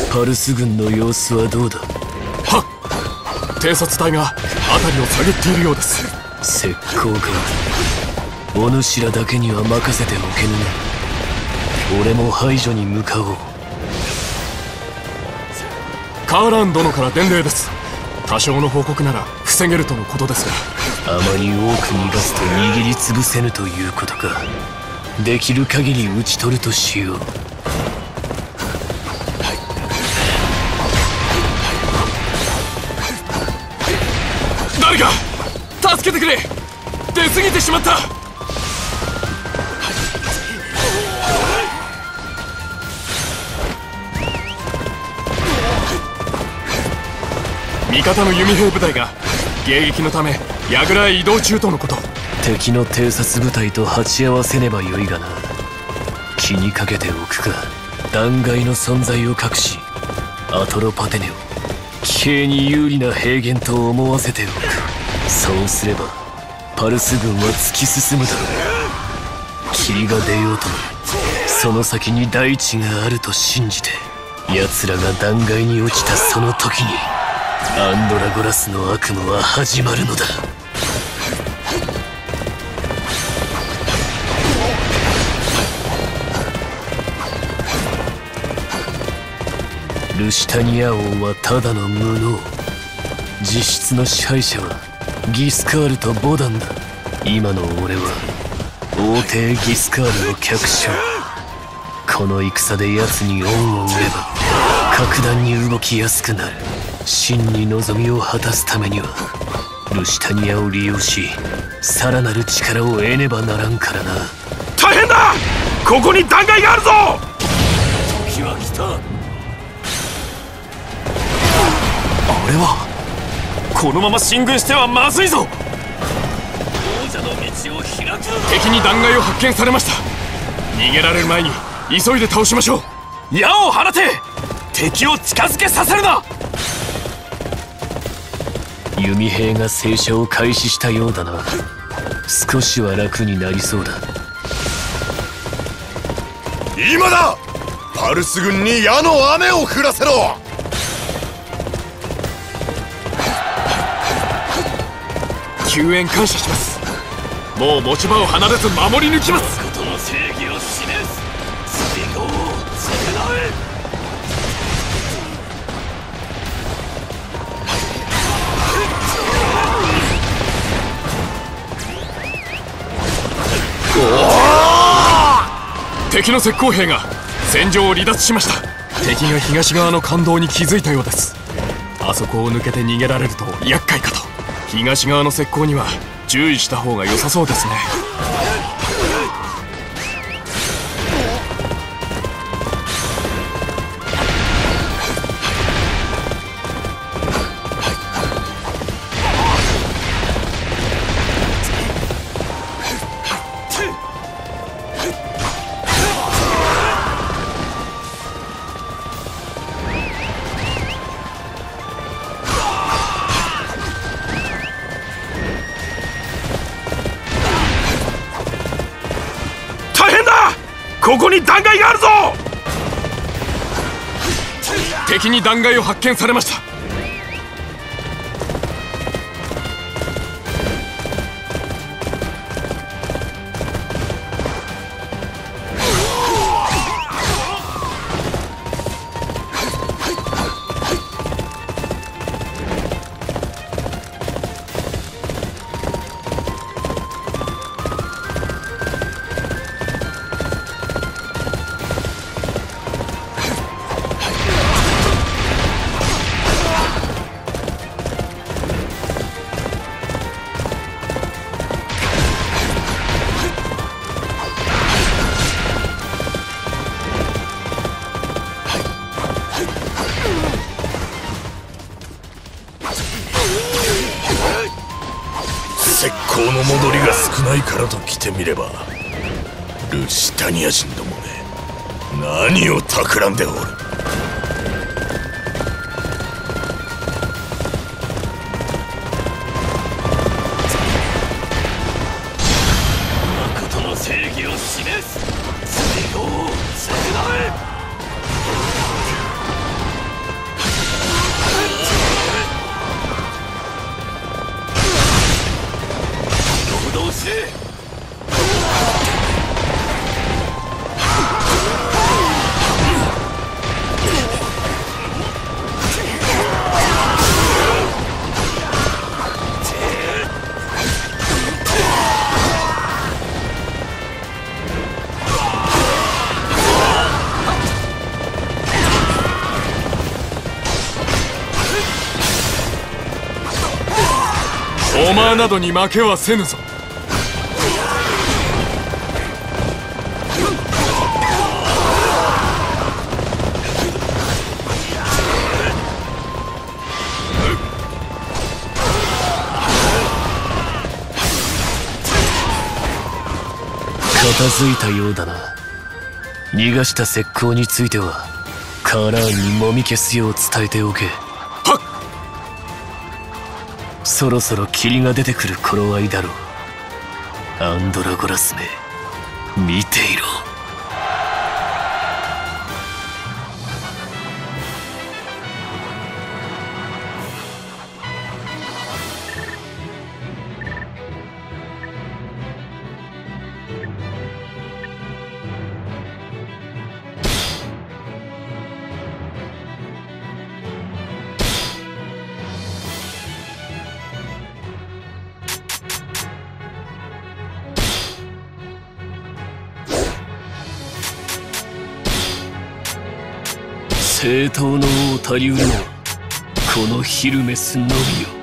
パルス軍の様子はどうだ。 はっ、偵察隊が辺りを探っているようです。 石膏か。お主らだけには任せておけぬな。俺も排除に向かおう。 カーラン殿から伝令です。多少の報告なら防げるとのことですが、あまり多く逃がすと握りつぶせぬということか。できる限り討ち取るとしよう。 誰か助けてくれ。出過ぎてしまった。味方の弓兵部隊が迎撃のため櫓へ移動中とのこと。 敵の偵察部隊と鉢合わせねばよいがな。気にかけておくか。断崖の存在を隠し、アトロパテネを騎兵に有利な平原と思わせておく。そうすればパルス軍は突き進むだろう。霧が出ようともその先に大地があると信じて、奴らが断崖に落ちたその時にアンドラゴラスの悪夢は始まるのだ。ルシタニア王はただの無能。実質の支配者はギスカールとボダンだ。今の俺は王帝ギスカールの客将。この戦で奴に恩を売れば格段に動きやすくなる。真に望みを果たすためにはルシタニアを利用し、さらなる力を得ねばならんからな。 大変だ、ここに断崖があるぞ。 時は来た。 あれはこのまま進軍してはまずいぞ。 王者の道を開くのだ。 敵に断崖を発見されました。逃げられる前に急いで倒しましょう。矢を放て。敵を近づけさせるな。 弓兵が静射を開始したようだな。少しは楽になりそうだ。 今だ。パルス軍に矢の雨を降らせろ。 救援感謝します。もう持ち場を離れず守り抜きます。 ことの正義を示す。スピードを償え。 敵の石膏兵が戦場を離脱しました。敵が東側の艦道に気づいたようです。あそこを抜けて逃げられると厄介かと。東側の石膏には注意した方が良さそうですね。ここに断崖があるぞ。敵に断崖を発見されました。 石膏の戻りが少ないからと来てみれば、ルシタニア人どもめ、何を企んでおる。 誠の正義を示す。スピードを償え。 ロマーなどに負けはせぬぞ。 片付いたようだな。逃がした石膏についてはカーラーンにもみ消すよう伝えておけ。 はっ。 そろそろ霧が出てくる頃合いだろう。アンドラゴラスめ、見ていろ。正統の王たりうるのはこのヒルメスのみよ。